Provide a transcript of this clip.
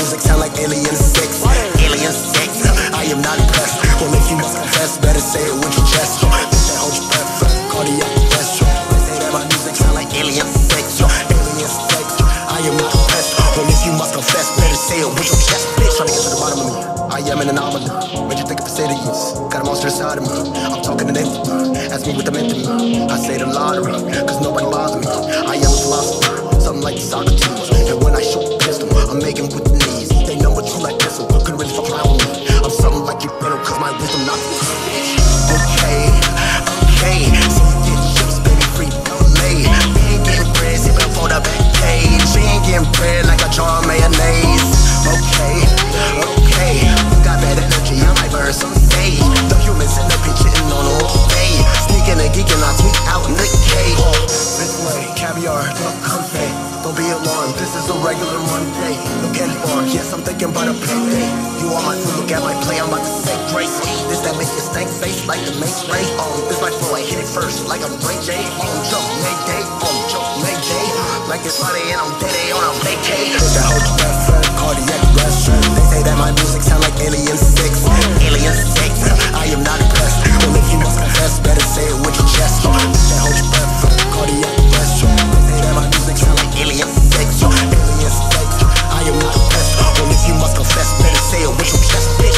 music sound like alien sex. Alien sex, I am not impressed. Well, if you must confess, better say it with your chest. Bitch, that hold your breath, cardiac arrest. They say that my music sound like alien sex. Alien sex, I am not impressed. Well, if you must confess, better say it with your chest. Bitch, trying to get to the bottom of me. I am an anomaly. What you think of facilities? Got a monster inside of me. I'm talking to them. Ask me what they meant to me. I say the lottery, cause nobody bothers me. I am a philosopher, something like Socrates. And when I shoot a pistol, I'm making with the knees. They know what you like pistol, couldn't really fuck around with me. I'm something like you better, cause my wisdom not. Okay, okay. So you get chips, baby, free ballet. We ain't getting bread, sipping for the back page. We ain't getting bread like a jar of mayonnaise. Okay, okay. You got bad energy, I might burn some stage. The humans in the pitch hitting on all day. Sneaking and geeking, I tweet out in the cage. This way, caviar, confet. Don't be alarmed, this is a regular Monday. Look at bar, yes, I'm thinking about a payday. You are my food, look at my play, I'm about to say grace. This that make you stank face like the main spray. This my flow, I hit it first like I'm Ray J. Jump, Mayday, jump, Mayday. Like it's Friday and I'm dead on a vacay. That hold your breath, cardiac arrest. They say that my music sound like alien sex. Alien sex, I am not impressed. Well, if you must confess, better say it with your chest. That hold your breath, cardiac arrest. They say that my music sound like alien sex. Alien sex, I am not impressed. Well, if you must confess, better say it with your chest, bitch.